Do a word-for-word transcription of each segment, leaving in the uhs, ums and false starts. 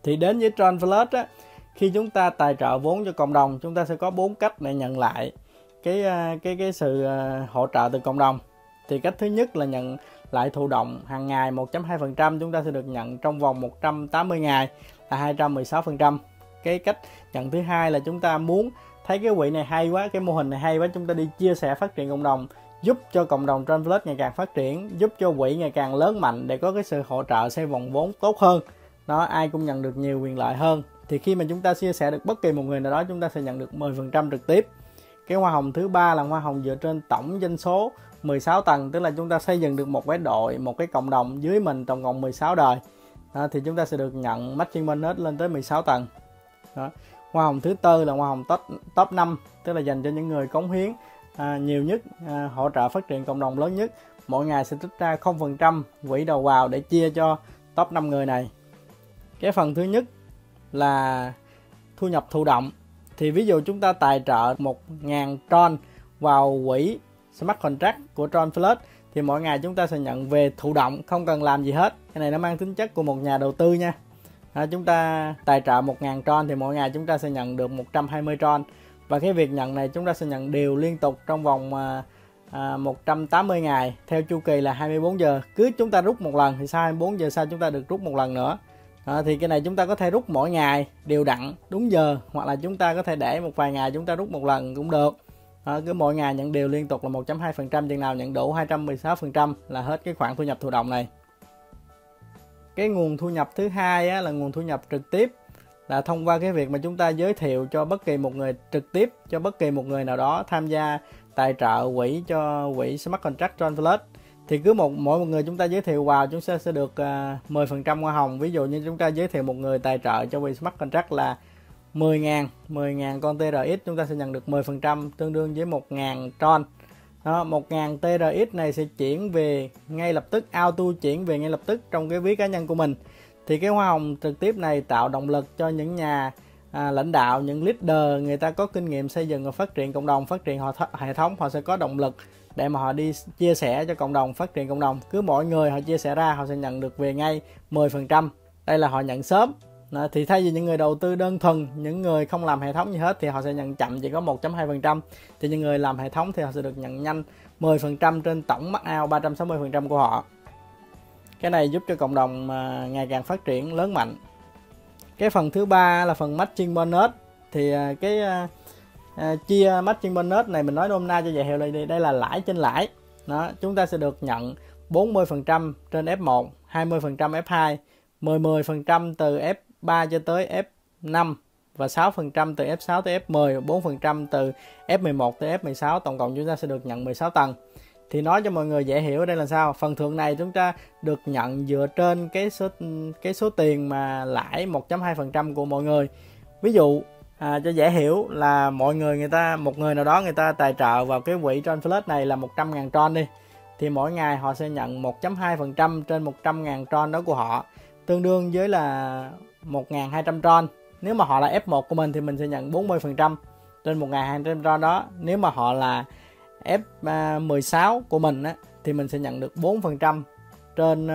Thì đến với TronFlux á, khi chúng ta tài trợ vốn cho cộng đồng, chúng ta sẽ có bốn cách để nhận lại cái cái cái sự hỗ trợ từ cộng đồng. Thì cách thứ nhất là nhận lại thụ động hàng ngày một phẩy hai phần trăm, chúng ta sẽ được nhận trong vòng một trăm tám mươi ngày là hai trăm mười sáu phần trăm. Cái cách nhận thứ hai là chúng ta muốn thấy cái quỹ này hay quá, cái mô hình này hay quá, chúng ta đi chia sẻ phát triển cộng đồng, giúp cho cộng đồng TronFlux ngày càng phát triển, giúp cho quỹ ngày càng lớn mạnh để có cái sự hỗ trợ xoay vòng vốn tốt hơn. Đó, ai cũng nhận được nhiều quyền lợi hơn. Thì khi mà chúng ta chia sẻ được bất kỳ một người nào đó, chúng ta sẽ nhận được mười phần trăm trực tiếp. Cái hoa hồng thứ ba là hoa hồng dựa trên tổng doanh số mười sáu tầng, tức là chúng ta xây dựng được một cái đội, một cái cộng đồng dưới mình tổng cộng mười sáu đời. Đó, thì chúng ta sẽ được nhận matching bonus lên tới mười sáu tầng. Đó. Hoa hồng thứ tư là hoa hồng top, top năm, tức là dành cho những người cống hiến à, nhiều nhất, à, hỗ trợ phát triển cộng đồng lớn nhất. Mỗi ngày sẽ trích ra không phần trăm quỹ đầu vào để chia cho top năm người này. Cái phần thứ nhất là thu nhập thụ động. Thì ví dụ chúng ta tài trợ một nghìn tron vào quỹ Smart Contract của TronFlux, thì mỗi ngày chúng ta sẽ nhận về thụ động, không cần làm gì hết. Cái này nó mang tính chất của một nhà đầu tư nha. À, chúng ta tài trợ một nghìn tron thì mỗi ngày chúng ta sẽ nhận được một trăm hai mươi tron. Và cái việc nhận này chúng ta sẽ nhận đều liên tục trong vòng à, à, một trăm tám mươi ngày, theo chu kỳ là hai mươi bốn giờ. Cứ chúng ta rút một lần thì sau hai mươi bốn giờ sau chúng ta được rút một lần nữa. À, thì cái này chúng ta có thể rút mỗi ngày đều đặn đúng giờ, hoặc là chúng ta có thể để một vài ngày chúng ta rút một lần cũng được. À, cứ mỗi ngày nhận đều liên tục là một phẩy hai phần trăm, chừng nào nhận đủ hai trăm mười sáu phần trăm là hết cái khoản thu nhập thụ động này. Cái nguồn thu nhập thứ hai á, là nguồn thu nhập trực tiếp, là thông qua cái việc mà chúng ta giới thiệu cho bất kỳ một người trực tiếp, cho bất kỳ một người nào đó tham gia tài trợ quỹ cho quỹ Smart Contract TronFlux. Thì cứ một mỗi một người chúng ta giới thiệu vào, chúng ta sẽ được uh, mười phần trăm hoa hồng. Ví dụ như chúng ta giới thiệu một người tài trợ cho quỹ Smart Contract là mười nghìn con tê rờ ích, chúng ta sẽ nhận được mười phần trăm, tương đương với một nghìn tron. Đó, một nghìn tê rờ ích này sẽ chuyển về ngay lập tức, auto chuyển về ngay lập tức trong cái ví cá nhân của mình. Thì cái hoa hồng trực tiếp này tạo động lực cho những nhà à, lãnh đạo, những leader, người ta có kinh nghiệm xây dựng và phát triển cộng đồng, phát triển họ hệ thống, họ sẽ có động lực để mà họ đi chia sẻ cho cộng đồng, phát triển cộng đồng. Cứ mỗi người họ chia sẻ ra, họ sẽ nhận được về ngay mười phần trăm. Đây là họ nhận sớm. Đó, thì thay vì những người đầu tư đơn thuần, những người không làm hệ thống gì hết thì họ sẽ nhận chậm, chỉ có một phẩy hai phần trăm. Thì những người làm hệ thống thì họ sẽ được nhận nhanh mười phần trăm trên tổng max out ba trăm sáu mươi phần trăm của họ. Cái này giúp cho cộng đồng à, ngày càng phát triển lớn mạnh. Cái phần thứ ba là phần matching bonus. Thì à, cái à, à, chia matching bonus này mình nói nôm na cho dễ hiểu đây, đây là lãi trên lãi. Đó, chúng ta sẽ được nhận bốn mươi phần trăm trên ép một, hai mươi phần trăm ép hai, mười phần trăm từ ép ba cho tới ép năm và sáu phần trăm từ ép sáu tới ép mười, bốn phần trăm từ ép mười một tới ép mười sáu, tổng cộng chúng ta sẽ được nhận mười sáu tầng. Thì nói cho mọi người dễ hiểu ở đây là sao? Phần thưởng này chúng ta được nhận dựa trên cái số cái số tiền mà lãi một phẩy hai phần trăm của mọi người. Ví dụ à, cho dễ hiểu là mọi người người ta một người nào đó người ta tài trợ vào cái quỹ TronFlux này là một trăm nghìn tron đi, thì mỗi ngày họ sẽ nhận một phẩy hai phần trăm trên một trăm nghìn tron đó của họ, tương đương với là một nghìn hai trăm tron. Nếu mà họ là ép một của mình thì mình sẽ nhận bốn mươi phần trăm trên một nghìn hai trăm tron đó. Nếu mà họ là ép mười sáu của mình á, thì mình sẽ nhận được bốn phần trăm trên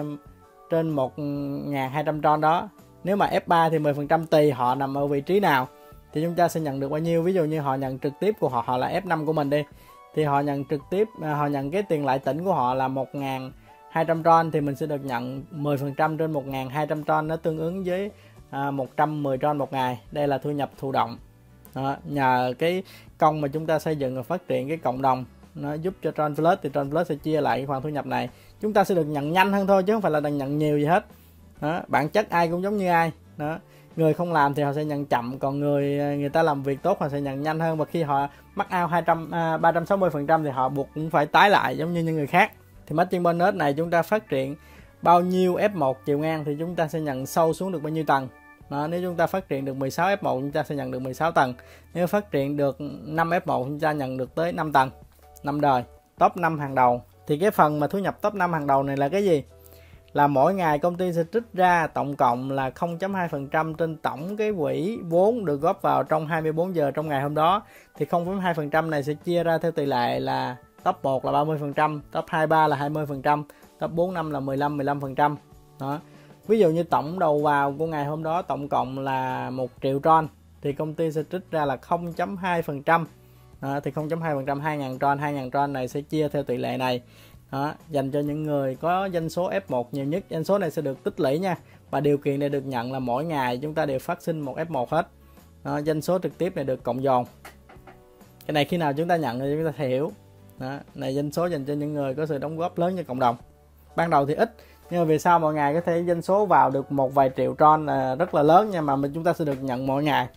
trên một nghìn hai trăm tron đó. Nếu mà ép ba thì mười phần trăm, tùy họ nằm ở vị trí nào thì chúng ta sẽ nhận được bao nhiêu. Ví dụ như họ nhận trực tiếp của họ họ là ép năm của mình đi, thì họ nhận trực tiếp họ nhận cái tiền lãi tỉnh của họ là một nghìn hai trăm tron, thì mình sẽ được nhận mười phần trăm trên một nghìn hai trăm tron, nó tương ứng với à, một trăm mười tron một ngày. Đây là thu nhập thụ động. Đó, nhờ cái công mà chúng ta xây dựng và phát triển cái cộng đồng, nó giúp cho TronFlux, thì TronFlux sẽ chia lại cái khoản thu nhập này. Chúng ta sẽ được nhận nhanh hơn thôi chứ không phải là đang nhận nhiều gì hết. Đó, bản chất ai cũng giống như ai. Đó, người không làm thì họ sẽ nhận chậm, còn người người ta làm việc tốt họ sẽ nhận nhanh hơn, và khi họ max out hai trăm à, ba trăm sáu mươi phần trăm thì họ buộc cũng phải tái lại giống như những người khác. Thì matching bonus này chúng ta phát triển bao nhiêu ép một chiều ngang thì chúng ta sẽ nhận sâu xuống được bao nhiêu tầng. Đó, nếu chúng ta phát triển được mười sáu ép một chúng ta sẽ nhận được mười sáu tầng. Nếu phát triển được năm ép một chúng ta nhận được tới năm tầng, năm đời. Top năm hàng đầu. Thì cái phần mà thu nhập top năm hàng đầu này là cái gì? Là mỗi ngày công ty sẽ trích ra tổng cộng là không phẩy hai phần trăm trên tổng cái quỹ vốn được góp vào trong hai mươi bốn giờ trong ngày hôm đó. Thì không phẩy hai phần trăm này sẽ chia ra theo tỷ lệ là top một là ba mươi phần trăm, top hai ba là hai mươi phần trăm, top bốn năm là mười lăm mười lăm phần trăm. Đó. Ví dụ như tổng đầu vào của ngày hôm đó tổng cộng là một triệu tron, thì công ty sẽ trích ra là không phẩy hai phần trăm. Đó, thì không phẩy hai phần trăm hai nghìn tron, hai nghìn tron này sẽ chia theo tỷ lệ này. Đó, dành cho những người có doanh số F một nhiều nhất. Doanh số này sẽ được tích lũy nha, và điều kiện để được nhận là mỗi ngày chúng ta đều phát sinh một F một hết. Đó, doanh số trực tiếp này được cộng dồn. Cái này khi nào chúng ta nhận thì chúng ta sẽ hiểu. Đó, này doanh số dành cho những người có sự đóng góp lớn cho cộng đồng. Ban đầu thì ít, nhưng mà vì sao mỗi ngày có thể doanh số vào được một vài triệu tron là rất là lớn nha, mà mình chúng ta sẽ được nhận mỗi ngày.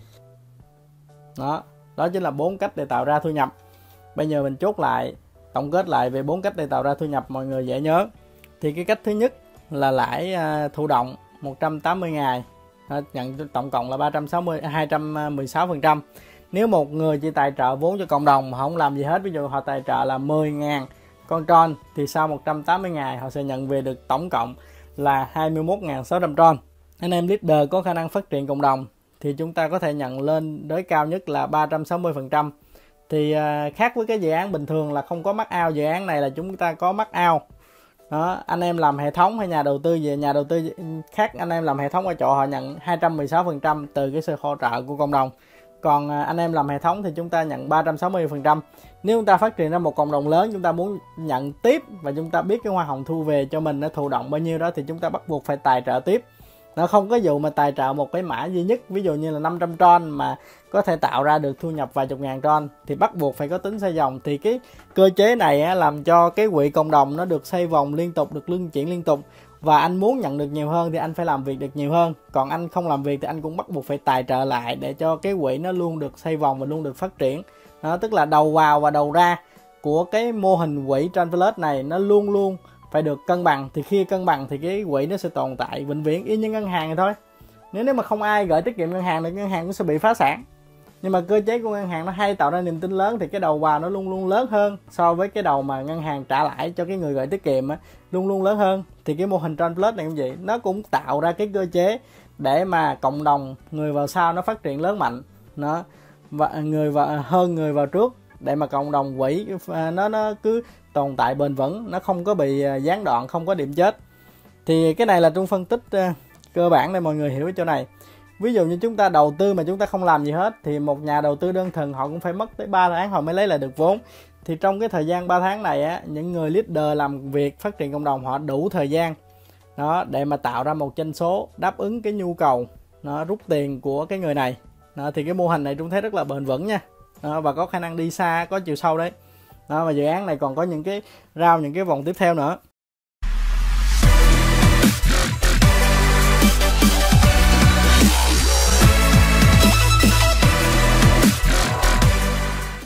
Đó, đó chính là bốn cách để tạo ra thu nhập. Bây giờ mình chốt lại, tổng kết lại về bốn cách để tạo ra thu nhập mọi người dễ nhớ. Thì cái cách thứ nhất là lãi thụ động một trăm tám mươi ngày, nhận tổng cộng là ba trăm sáu mươi, hai trăm mười sáu phần trăm. Nếu một người chỉ tài trợ vốn cho cộng đồng mà không làm gì hết, ví dụ họ tài trợ là mười nghìn con tron, thì sau một trăm tám mươi ngày họ sẽ nhận về được tổng cộng là hai mươi mốt nghìn sáu trăm tron. Anh em leader có khả năng phát triển cộng đồng thì chúng ta có thể nhận lên tới cao nhất là ba trăm sáu mươi phần trăm. Thì uh, khác với cái dự án bình thường là không có mắc out, dự án này là chúng ta có mắc out. Đó, anh em làm hệ thống hay nhà đầu tư về nhà đầu tư khác, anh em làm hệ thống ở chỗ họ nhận hai trăm mười sáu phần trăm từ cái sự hỗ trợ của cộng đồng. Còn uh, anh em làm hệ thống thì chúng ta nhận ba trăm sáu mươi phần trăm. Nếu chúng ta phát triển ra một cộng đồng lớn, chúng ta muốn nhận tiếp và chúng ta biết cái hoa hồng thu về cho mình nó thụ động bao nhiêu đó, thì chúng ta bắt buộc phải tài trợ tiếp. Nó không có vụ mà tài trợ một cái mã duy nhất, ví dụ như là năm trăm tron mà có thể tạo ra được thu nhập vài chục ngàn tron, thì bắt buộc phải có tính xoay vòng. Thì cái cơ chế này á, làm cho cái quỹ cộng đồng nó được xoay vòng liên tục, được luân chuyển liên tục. Và anh muốn nhận được nhiều hơn thì anh phải làm việc được nhiều hơn. Còn anh không làm việc thì anh cũng bắt buộc phải tài trợ lại để cho cái quỹ nó luôn được xoay vòng và luôn được phát triển. Đó, tức là đầu vào và đầu ra của cái mô hình quỹ Transplant này nó luôn luôn phải được cân bằng. Thì khi cân bằng thì cái quỹ nó sẽ tồn tại vĩnh viễn, y như ngân hàng này thôi. Nếu nếu mà không ai gửi tiết kiệm ngân hàng thì ngân hàng cũng sẽ bị phá sản. Nhưng mà cơ chế của ngân hàng nó hay tạo ra niềm tin lớn, thì cái đầu vào nó luôn luôn lớn hơn so với cái đầu mà ngân hàng trả lãi cho cái người gửi tiết kiệm á, luôn luôn lớn hơn. Thì cái mô hình Transplant này cũng vậy, nó cũng tạo ra cái cơ chế để mà cộng đồng người vào sau nó phát triển lớn mạnh, nó và người vào hơn người vào trước, để mà cộng đồng quỹ nó nó cứ tồn tại bền vững, nó không có bị gián đoạn, không có điểm chết. Thì cái này là Trung phân tích uh, cơ bản để mọi người hiểu cái chỗ này. Ví dụ như chúng ta đầu tư mà chúng ta không làm gì hết, thì một nhà đầu tư đơn thuần họ cũng phải mất tới ba tháng họ mới lấy lại được vốn. Thì trong cái thời gian ba tháng này á, những người leader làm việc phát triển cộng đồng họ đủ thời gian đó để mà tạo ra một doanh số đáp ứng cái nhu cầu nó rút tiền của cái người này. Đó, thì cái mô hình này Trung thấy rất là bền vững nha. Đó, và có khả năng đi xa, có chiều sâu đấy. Đó, và dự án này còn có những cái rao những cái vòng tiếp theo nữa.